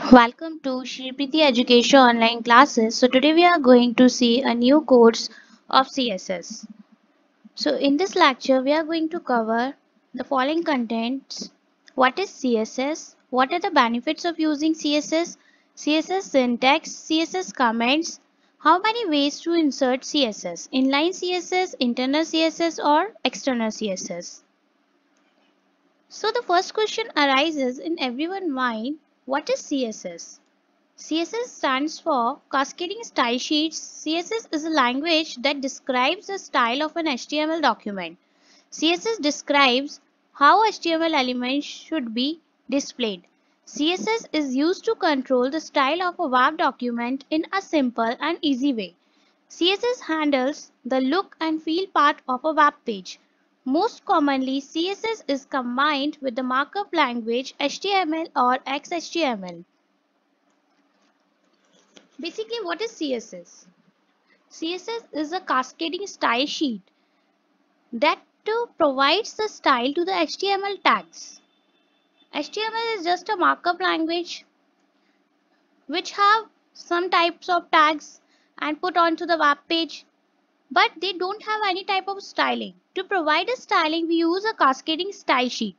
Welcome to Shripriti Education online classes. So today we are going to see a new course of CSS. So in this lecture we are going to cover the following contents. What is CSS? What are the benefits of using CSS? CSS syntax, CSS comments. How many ways to insert CSS? Inline CSS, internal CSS or external CSS? So the first question arises in everyone's mind, what is CSS? CSS stands for Cascading Style Sheets. CSS is a language that describes the style of an HTML document. CSS describes how HTML elements should be displayed. CSS is used to control the style of a web document in a simple and easy way. CSS handles the look and feel part of a web page. Most commonly, CSS is combined with the markup language HTML or XHTML. Basically, what is CSS? CSS is a cascading style sheet that provides the style to the HTML tags. HTML is just a markup language which have some types of tags and put onto the web page, but they don't have any type of styling. To provide a styling, we use a cascading style sheet.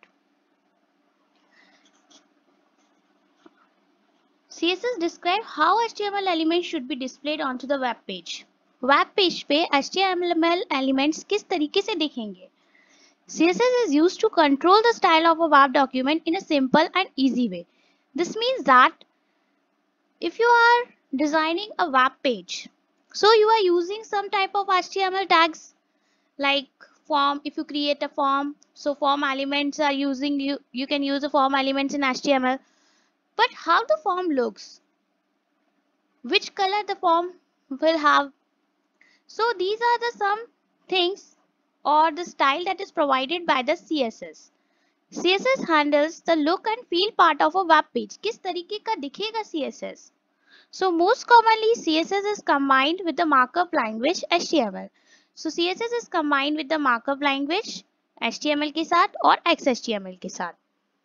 CSS describes how HTML elements should be displayed onto the web page. Web page पे HTML elements किस तरीके से दिखेंगे? CSS is used to control the style of a web document in a simple and easy way. This means that if you are designing a web page, so you are using some type of HTML tags like form. If you create a form, so form elements are using you can use the form elements in HTML. But how the form looks, which color the form will have, so these are the some things or the style that is provided by the CSS. CSS handles the look and feel part of a web page. किस तरीके का दिखेगा CSS? So most commonly CSS is combined with the markup language HTML. So CSS is combined with the markup language HTML के साथ और XHTML के साथ.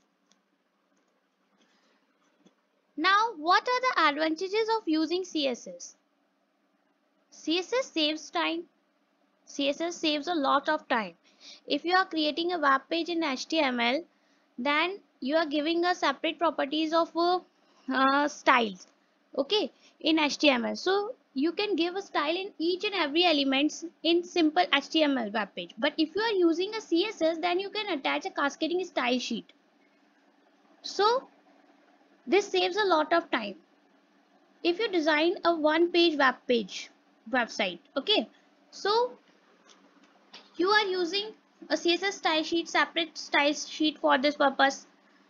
Now what are the advantages of using CSS? CSS saves time. CSS saves a lot of time. If you are creating a web page in HTML, then you are giving a separate properties of styles, okay, in HTML. So you can give a style in each and every elements in simple HTML web page. But if you are using a CSS, then you can attach a cascading style sheet. So this saves a lot of time. If you design a one page website, okay, so you are using a CSS style sheet, separate style sheet for this purpose.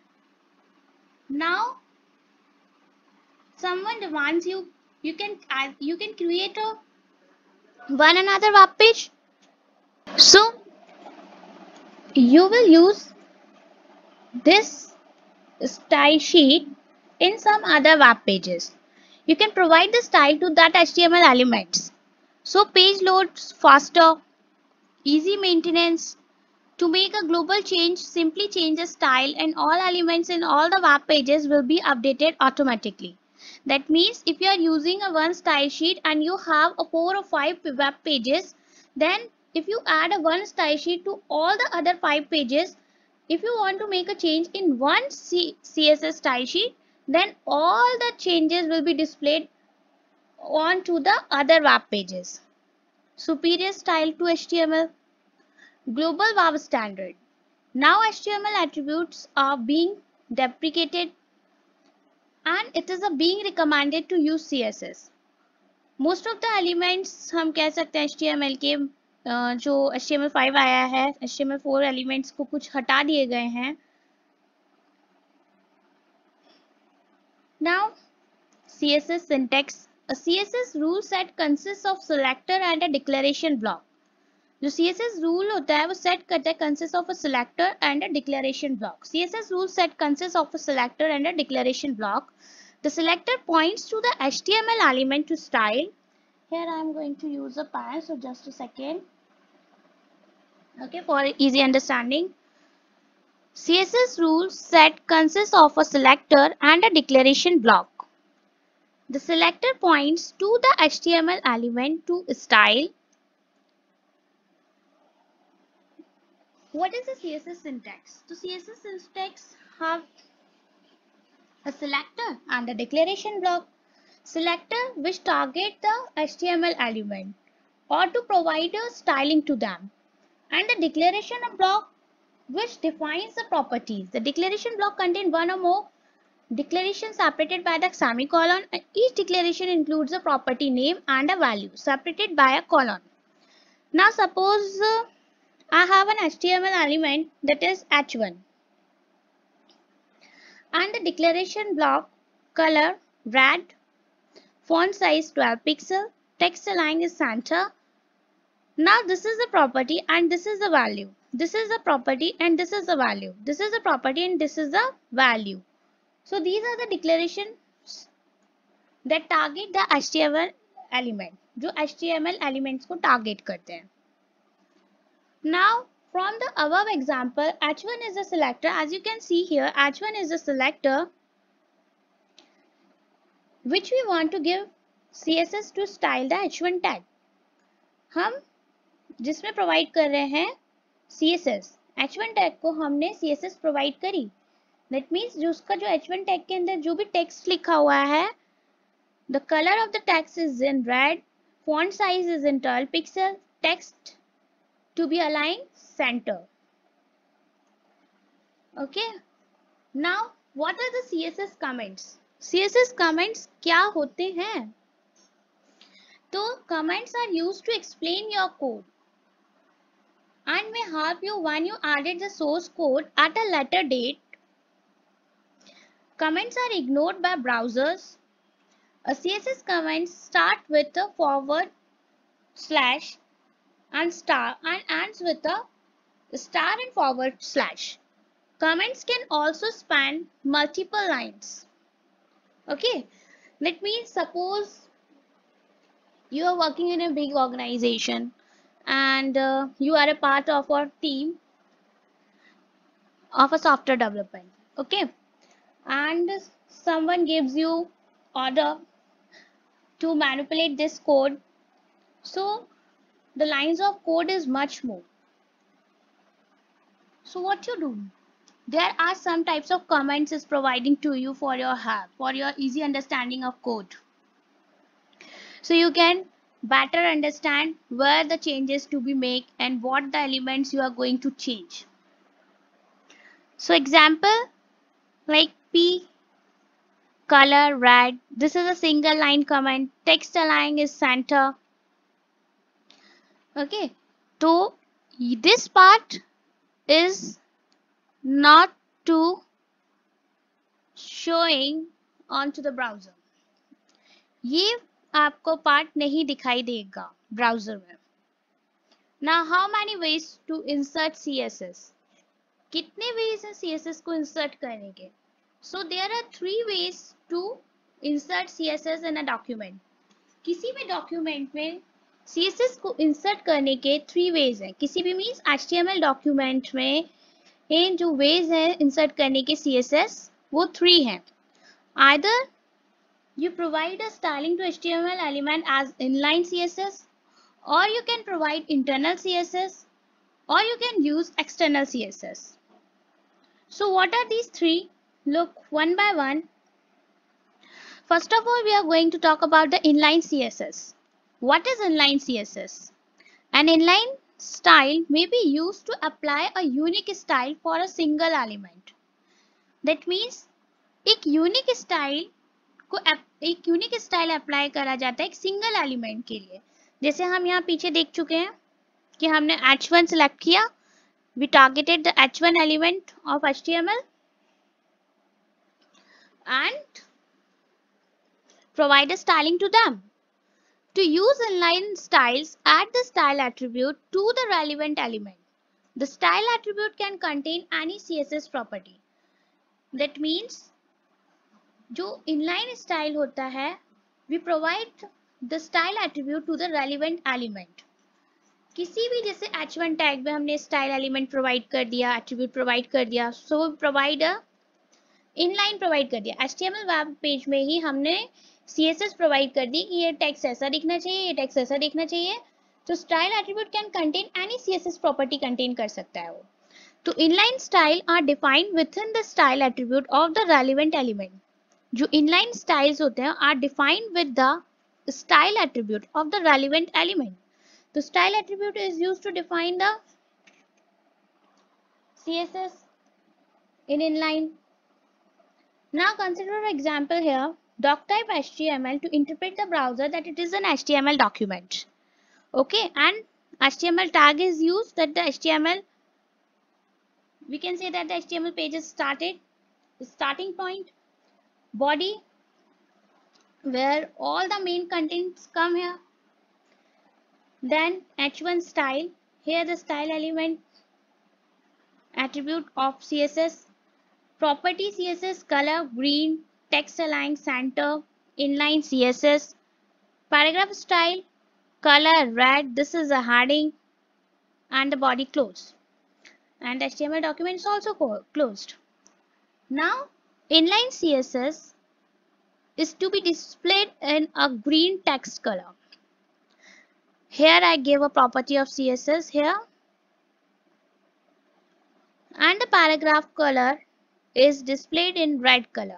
Now someone demands you can create a one another web page. So you will use this style sheet in some other web pages. You can provide the style to that HTML elements. So page loads faster, easy maintenance. To make a global change, simply change the style and all elements in all the web pages will be updated automatically. That means if you are using a one style sheet and you have a 4 or 5 web pages, then if you add a one style sheet to all the other 5 pages, if you want to make a change in one CSS style sheet, then all the changes will be displayed onto the other web pages. Superior style to HTML. Global Web Standard. Now HTML attributes are being deprecated and it is being recommended to use CSS. Most of the elements हम कह सकते हैं HTML के जो HTML5 आया है, HTML4 elements को कुछ हटा दिए गए हैं. Now CSS syntax. A CSS rule set consists of selector and a declaration block. जो CSS rule होता है वो set करता है consists of a selector and a declaration block. CSS rule set consists of a selector and a declaration block. The selector points to the HTML element to style. Here I am going to use a pen, so just a second. Okay, for easy understanding. CSS rule set consists of a selector and a declaration block. The selector points to the HTML element to style. What is the CSS syntax? So CSS syntax have a selector and a declaration block. Selector which target the HTML element or to provide a styling to them, and the declaration block which defines the properties. The declaration block contains one or more declarations separated by the semicolon, and each declaration includes a property name and a value separated by a colon. Now suppose I have an HTML element that is h1 and the declaration block color red, font size 12 pixel, text align is center. Now this is the property and this is the value. This is the property and this is the value. This is the property and this is the value. So these are the declarations that target the HTML element, जो HTML elements को target करते हैं. Now from the above example, h1 is the selector. As you can see here, h1 is the selector which we want to give CSS to style the h1 tag. हम जिसमें provide कर रहे हैं CSS, h1 tag को हमने CSS provide करी. That means जो उसका जो h1 टैग के अंदर जो भी टेक्स्ट लिखा हुआ है, the colour of the text is in red, font size is in 12 pixel, text to be align centre. Okay, now what are the CSS comments? CSS comments क्या होते हैं? तो comments are used to explain your code and may help you when you added the source code at a later date. Comments are ignored by browsers. A CSS comment starts with a forward slash and star and ends with a star and forward slash. Comments can also span multiple lines. Okay, that means suppose you are working in a big organization and you are a part of a team of a software development. Okay, and someone gives you order to manipulate this code, so the lines of code is much more. So what you do, there are some types of comments is providing to you for your help, for your easy understanding of code, so you can better understand where the changes to be made and what the elements you are going to change. So example like P color red, this is a single line comment, text align is center. Okay, so this part is not to showing onto the browser. ये आपको part नहीं दिखाई देगा browser में. Now how many ways to insert CSS? कितने ways हैं CSS को insert करने के? So there are 3 ways to insert CSS in a document. किसी भी document में CSS को insert करने के 3 ways हैं. किसी भी means HTML document में ये जो ways हैं insert करने के CSS वो 3 हैं. Either you provide a styling to HTML element as inline CSS, or you can provide internal CSS, or you can use external CSS. So what are these 3? Look one by one. First of all, we are going to talk about the inline CSS. What is inline CSS? An inline style may be used to apply a unique style for a single element. That means एक unique style को एक unique style apply करा जाता है एक single element के लिए. जैसे हम यहाँ पीछे देख चुके हैं कि हमने h1 सिलेक्ट किया, we targeted the h1 element of HTML and provide a styling to them. To use inline styles, add the style attribute to the relevant element. The style attribute can contain any CSS property. That means जो inline style होता है, we provide the style attribute to the relevant element. किसी भी जैसे h1 tag में हमने style element provide कर दिया, एट्रीब्यूट प्रोवाइड कर दिया, so provide a inline provide कर दिया। HTML वेब पेज में ही हमने CSS प्रोवाइड कर दी कि ये टेक्स्ट ऐसा दिखना चाहिए, ये टेक्स्ट ऐसा दिखना चाहिए। तो style attribute can contain any CSS property contain कर सकता है वो। तो inline style are defined within the style attribute of the relevant element. जो इनलाइन स्टाइल्स होते हैं are defined with the style attribute of the relevant element. तो style attribute is used to define the CSS in inline. Now consider an example here. Doctype HTML to interpret the browser that it is an HTML document. Okay, and HTML tag is used that the HTML, we can say that the HTML page is started, the starting point, body, where all the main contents come here. Then H1 style, here the style element attribute of CSS. Property CSS color green, text align center, inline CSS. Paragraph style color red, this is a heading, and the body closed. And HTML document is also closed. Now inline CSS is to be displayed in a green text color. Here I give a property of CSS here, and the paragraph color is displayed in red color.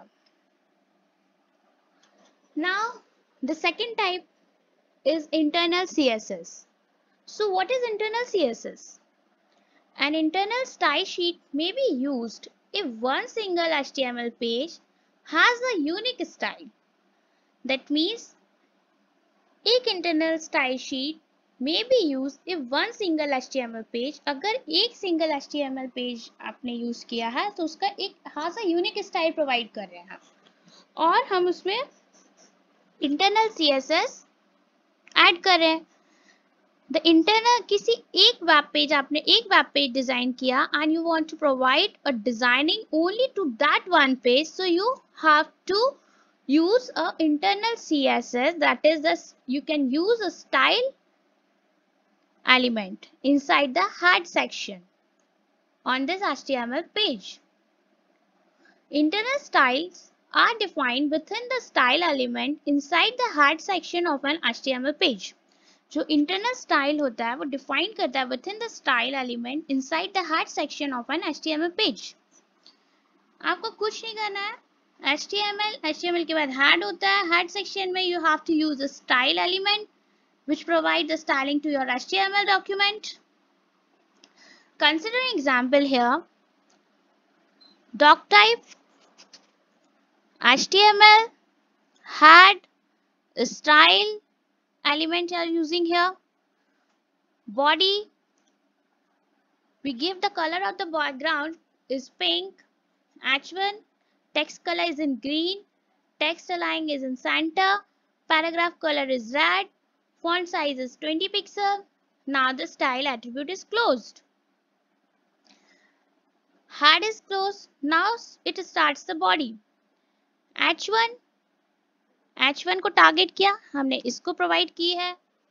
Now the second type is internal CSS. So what is internal CSS? An internal style sheet may be used if one single HTML page has a unique style. That means एक internal style sheet may be used if one single HTML page, अगर एक single HTML page आपने use किया है तो उसका एक खासा यूनिक स्टाइल प्रोवाइड कर रहे हैं और हम उसमें इंटरनल CSS ऐड कर रहे हैं। द इंटरनल किसी एक वेब पेज, आपने एक वेब पेज डिजाइन किया and you want to provide a designing only to that one page, so you have to use a internal CSS, that is the you can use a style element inside the head section on this HTML page. Internal styles are defined within the style element inside the head section of an HTML page. जो internal style होता है वो define करता है within the style element inside the head section of an HTML page. आपको कुछ नहीं करना है, HTML के बाद head होता है, head section में you have to use a style element which provide the styling to your HTML document. Consider an example here. Doctype HTML head style element you are using here. Body, we give the color of the background is pink. H1 text color is in green, text align is in center, paragraph color is red, font size is 20 pixels. Now the style attribute is closed. Head is closed. Now it starts the body. H1 को target किया, हमने इसको provide की है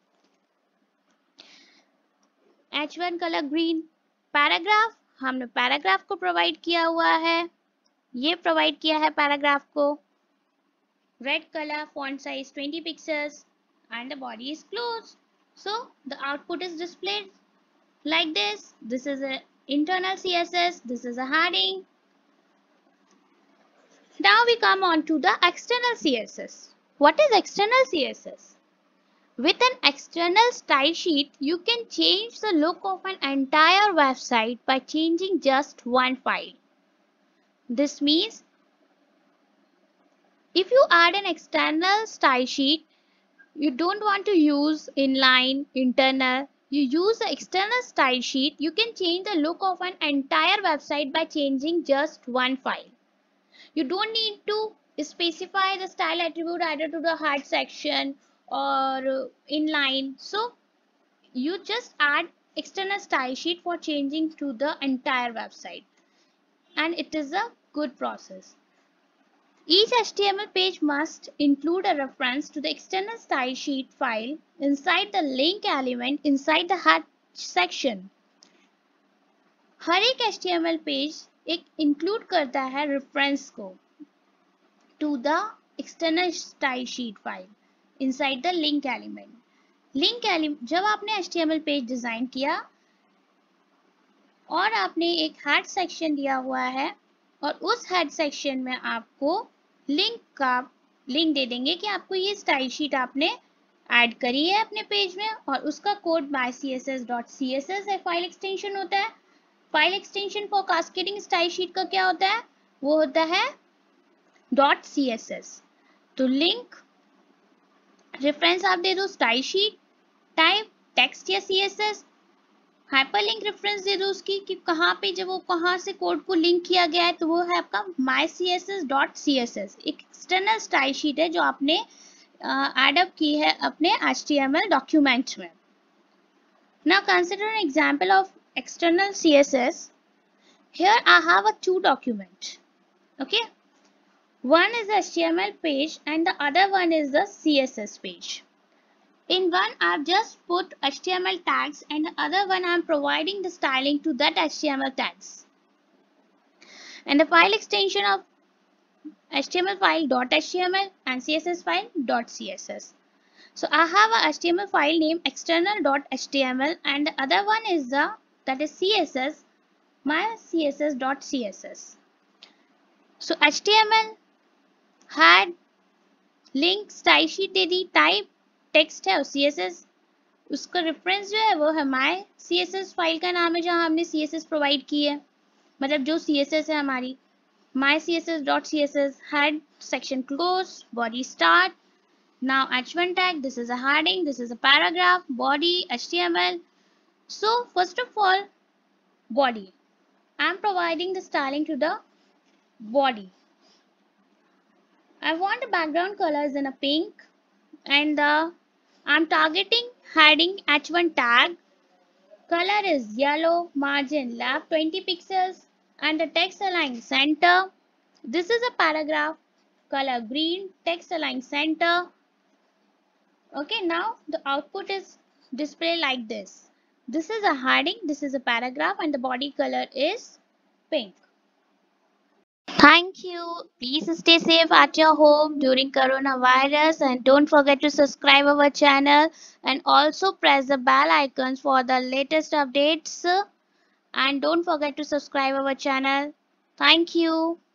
H1 colour green. Paragraph, हमने paragraph को provide किया हुआ है, ये प्रोवाइड किया है पैराग्राफ को, red colour, font size 20 pixels and the body is closed. So the output is displayed like this. This is an internal CSS, this is a heading. Now we come on to the external CSS. What is external CSS? With an external style sheet, you can change the look of an entire website by changing just one file. This means if you add an external style sheet, you don't want to use inline, internal, you use the external style sheet, you can change the look of an entire website by changing just one file. You don't need to specify the style attribute either to the head section or inline. So you just add external style sheet for changing to the entire website, and it is a good process. Each HTML page must include a reference to the external style sheet file inside the link element inside the head section. हर एक HTML page एक include करता है reference को to the external style sheet file inside the link element. जब आपने HTML page design किया और आपने एक हेड सेक्शन दिया हुआ है और उस हेड सेक्शन में आपको लिंक दे देंगे कि आपको ये स्टाइल शीट आपने ऐड करी है अपने पेज में, और उसका कोड mycss.css है, फाइल एक्सटेंशन होता है। File extension for cascading style sheet का क्या होता है? वो होता है .css। तो लिंक रेफरेंस आप दे दो स्टाइल शीट, टाइप टेक्स्ट या CSS, हाइपरलिंक रेफरेंस दे दो उसकी कि कहाँ पे जब वो कहाँ से कोड को लिंक किया गया है, तो वो है आपका mycss.css, एक एक्सटर्नल स्टाइल शीट है जो आपने एड अप की है अपने HTML डॉक्यूमेंट में। Now consider an example of external CSS. Here I have a two document. Okay, one is the HTML page and the other one is the CSS page. In one I've just put HTML tags and the other one I'm providing the styling to that HTML tags. And the file extension of HTML file .html and CSS file .css. So I have a HTML file name external.html and the other one is that is CSS, my css.css. So HTML had link style sheet दे दी, type text है और CSS उसका reference जो है वो है my CSS file का नाम है जहां हमने CSS प्रोवाइड की है, मतलब जो CSS है हमारी my css.css, head section close, body start. Now h1 tag, this is a heading, this is a paragraph, body, HTML. So first of all, body. I am providing the styling to the body. I want the background colors in a pink and I am targeting heading h1 tag. Color is yellow, margin left 20 pixels and the text align center. This is a paragraph, color green, text align center. Okay, now the output is displayed like this. This is a heading, this is a paragraph and the body color is pink. Thank you. Please stay safe at your home during coronavirus and don't forget to subscribe our channel and also press the bell icons for the latest updates and don't forget to subscribe our channel. Thank you.